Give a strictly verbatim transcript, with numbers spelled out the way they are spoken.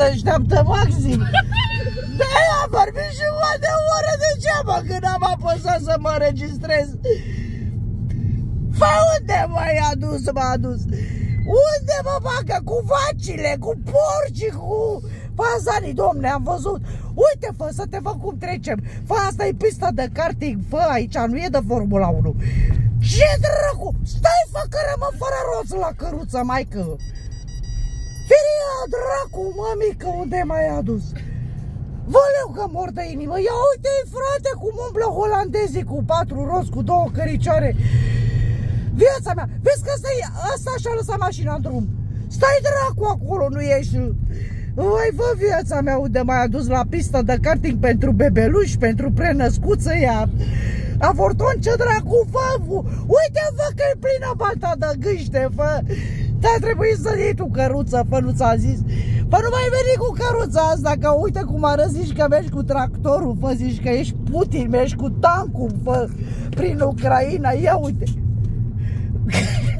așteaptă maxim. De-aia am vorbit și mai de o oră degeaba când am apăsat să mă înregistrez. Fă, unde m-ai adus, m-a adus? Unde mă bagă? Cu vacile, cu porci, cu fazanii, domne, am văzut. Uite, fă, să te văd cum trecem. Fă, asta e pista de karting, fă, aici nu e de Formula unu. Ce dracu? Stai, fă, că rămân fără roți la căruță, maică. Firia, dracu, mămică, unde m-ai adus? Văleu că mor de inimă. Ia uite-i, frate, cum umblă holandezii cu patru roți, cu două căricioare. Viața mea, vezi că ăsta, e, ăsta și-a lăsat mașina în drum. Stai, dracu, acolo, nu ești. Vai, vă, viața mea, unde m-ai adus la pista de karting pentru bebeluși, pentru prenăscuță, ea. Avorton, ce dracu, fă, uite, fă, că e plină balta de gâște, fă. Te-a trebuit să iei tu căruță, fă, nu ți-a zis. Fă, nu mai veni cu căruța asta, că uite cum arăți, zici că mergi cu tractorul, fă, zici că ești Putin, mergi cu tancul, fă, prin Ucraina, ia uite.